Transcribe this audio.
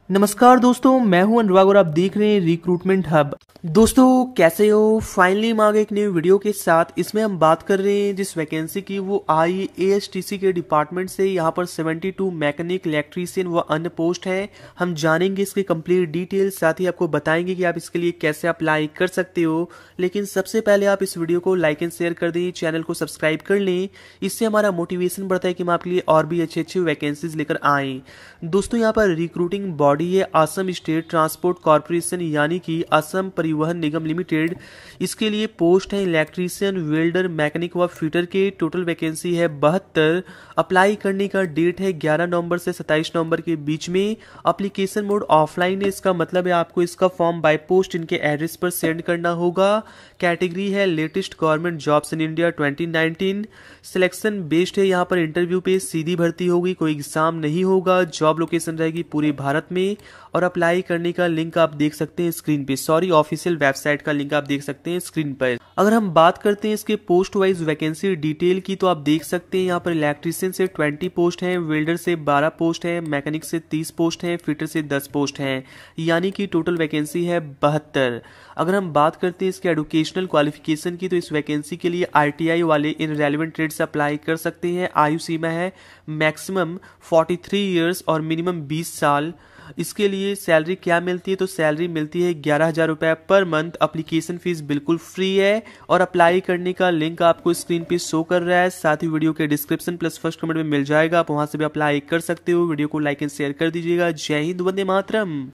नमस्कार दोस्तों, मैं हूं अनुराग और आप देख रहे हैं रिक्रूटमेंट हब। दोस्तों कैसे हो? फाइनली हम आ गए एक नई वीडियो के साथ। इसमें हम बात कर रहे हैं जिस वैकेंसी की, वो आई एएसटीसी के डिपार्टमेंट से। यहाँ पर 72 मैकेनिक, इलेक्ट्रीशियन व अन्य पोस्ट हैं। हम जानेंगे इसके कंप्लीट डिटेल्स, साथ ही आपको बताएंगे कि आप इसके लिए कैसे अप्लाई कर सकते हो। लेकिन सबसे पहले आप इस वीडियो को लाइक एंड शेयर कर दें, चैनल को सब्सक्राइब कर लें। इससे हमारा मोटिवेशन बढ़ता है कि हम आपके लिए और भी अच्छे अच्छे वैकेंसीज लेकर आएँ। दोस्तों यहाँ पर रिक्रूटिंग बॉडी है असम स्टेट ट्रांसपोर्ट कॉर्पोरेशन, यानी कि असम परिवहन निगम लिमिटेड। इसके लिए पोस्ट है इलेक्ट्रीशियन, वेल्डर, मैकेनिक व फिटर के। टोटल वैकेंसी है 72। अप्लाई करने का डेट है 11 नवंबर से 27 नवंबर के बीच में। एप्लीकेशन मोड ऑफलाइन है, इसका मतलब है आपको इसका फॉर्म बाय पोस्ट इनके एड्रेस पर सेंड करना होगा। कैटेगरी है latest government jobs in India 2019। Selection based है, यहाँ पर इंटरव्यू पे सीधी भर्ती होगी, कोई एग्जाम नहीं होगा। जॉब लोकेशन रहेगी पूरे भारत में। और अप्लाई करने का लिंक आप देख सकते हैं स्क्रीन पे, सॉरी ऑफिशियल वेबसाइट का लिंक आप देख सकते हैं स्क्रीन पर। अगर हम बात करते हैं इसके पोस्ट वाइज वैकेंसी डिटेल की, तो आप देख सकते हैं यहाँ पर इलेक्ट्रीशियन से 20 पोस्ट हैं, वेल्डर से 12 पोस्ट हैं, मैकेनिक से 30 पोस्ट हैं, फिटर से 10 पोस्ट हैं, यानी कि टोटल वैकेंसी है 72। अगर हम बात करते हैं इसके एजुकेशनल क्वालिफिकेशन की, तो इस वैकेंसी के लिए आईटीआई वाले इन रेलिवेंट ट्रेड से अप्लाई कर सकते हैं। आयु सीमा है मैक्सिमम 43 ईयर्स और मिनिमम 20 साल। इसके लिए सैलरी क्या मिलती है, तो सैलरी मिलती है 11,000 रुपये पर मंथ। एप्लीकेशन फीस बिल्कुल फ्री है और अप्लाई करने का लिंक आपको स्क्रीन पे शो कर रहा है, साथ ही वीडियो के डिस्क्रिप्शन प्लस फर्स्ट कमेंट में मिल जाएगा, आप वहां से भी अप्लाई कर सकते हो। वीडियो को लाइक एंड शेयर कर दीजिएगा। जय हिंद, वंदे मातरम।